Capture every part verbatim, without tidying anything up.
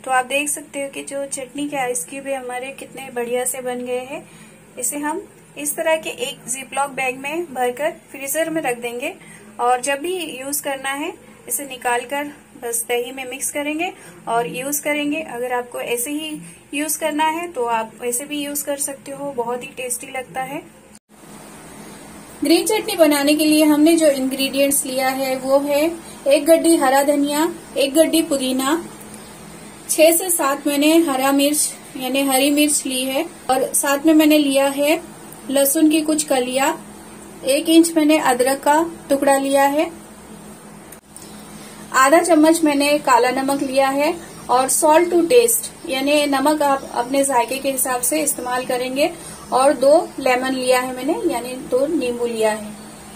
तो आप देख सकते हो कि जो चटनी के आइस क्यूब है हमारे कितने बढ़िया से बन गए हैं। इसे हम इस तरह के एक जिपलॉक बैग में भरकर फ्रीजर में रख देंगे और जब भी यूज करना है इसे निकालकर बस दही में मिक्स करेंगे और यूज करेंगे। अगर आपको ऐसे ही यूज करना है तो आप ऐसे भी यूज कर सकते हो, बहुत ही टेस्टी लगता है। ग्रीन चटनी बनाने के लिए हमने जो इंग्रेडिएंट्स लिया है वो है एक गड्डी हरा धनिया, एक गड्डी पुदीना, छह से सात मैंने हरा मिर्च यानी हरी मिर्च ली है और साथ में मैंने लिया है लहसुन की कुछ कलियां, एक इंच मैंने अदरक का टुकड़ा लिया है, आधा चम्मच मैंने काला नमक लिया है और सॉल्ट टू टेस्ट यानी नमक आप अपने जायके के हिसाब से इस्तेमाल करेंगे और दो लेमन लिया है मैंने यानी दो नींबू लिया है।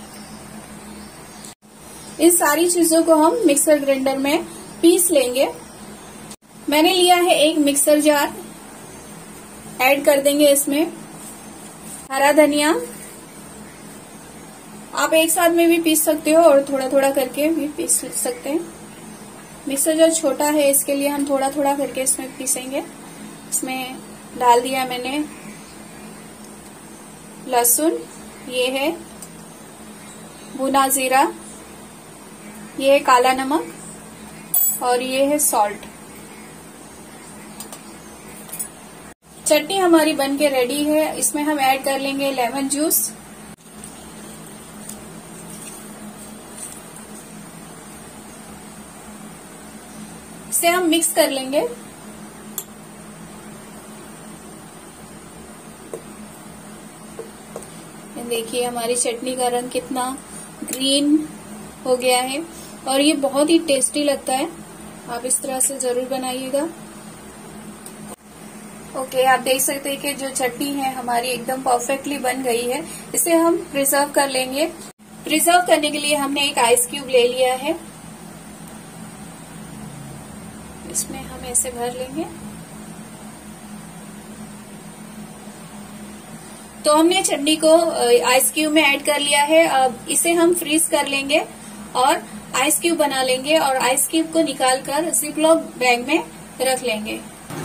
इन सारी चीजों को हम मिक्सर ग्राइंडर में पीस लेंगे। मैंने लिया है एक मिक्सर जार, ऐड कर देंगे इसमें हरा धनिया। आप एक साथ में भी पीस सकते हो और थोड़ा थोड़ा करके भी पीस सकते हैं। मिक्सर जार छोटा है इसके लिए हम थोड़ा थोड़ा करके इसमें पीसेंगे। इसमें डाल दिया मैंने लहसुन, ये है भुना जीरा, ये है काला नमक और ये है सॉल्ट। चटनी हमारी बनके रेडी है। इसमें हम ऐड कर लेंगे लेमन जूस। इसे हम मिक्स कर लेंगे। देखिए हमारी चटनी का रंग कितना ग्रीन हो गया है और ये बहुत ही टेस्टी लगता है। आप इस तरह से जरूर बनाइएगा। ओके, आप देख सकते हैं कि जो चटनी है हमारी एकदम परफेक्टली बन गई है। इसे हम प्रिजर्व कर लेंगे। प्रिजर्व करने के लिए हमने एक आइस क्यूब ले लिया है, इसमें हम ऐसे भर लेंगे। तो हमने चटनी को आइस क्यूब में ऐड कर लिया है। अब इसे हम फ्रीज कर लेंगे और आइस क्यूब बना लेंगे और आइस क्यूब को निकालकर जिपलॉक बैग में रख लेंगे।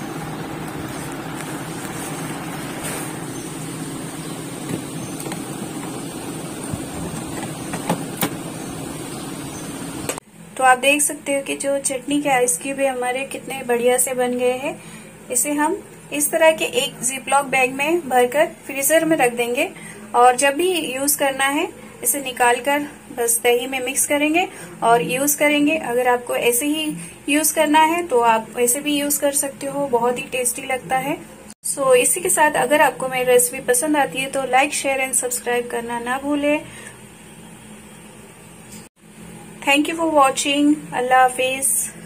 तो आप देख सकते हो कि जो चटनी के आइस क्यूब है हमारे कितने बढ़िया से बन गए हैं। इसे हम इस तरह के एक जिपलॉक बैग में भरकर फ्रीजर में रख देंगे और जब भी यूज करना है इसे निकालकर बस दही में मिक्स करेंगे और यूज करेंगे। अगर आपको ऐसे ही यूज करना है तो आप ऐसे भी यूज कर सकते हो, बहुत ही टेस्टी लगता है। सो so, इसी के साथ अगर आपको मेरी रेसिपी पसंद आती है तो लाइक, शेयर एंड सब्सक्राइब करना ना भूलें। Thank you for watching. अल्लाह हाफिज।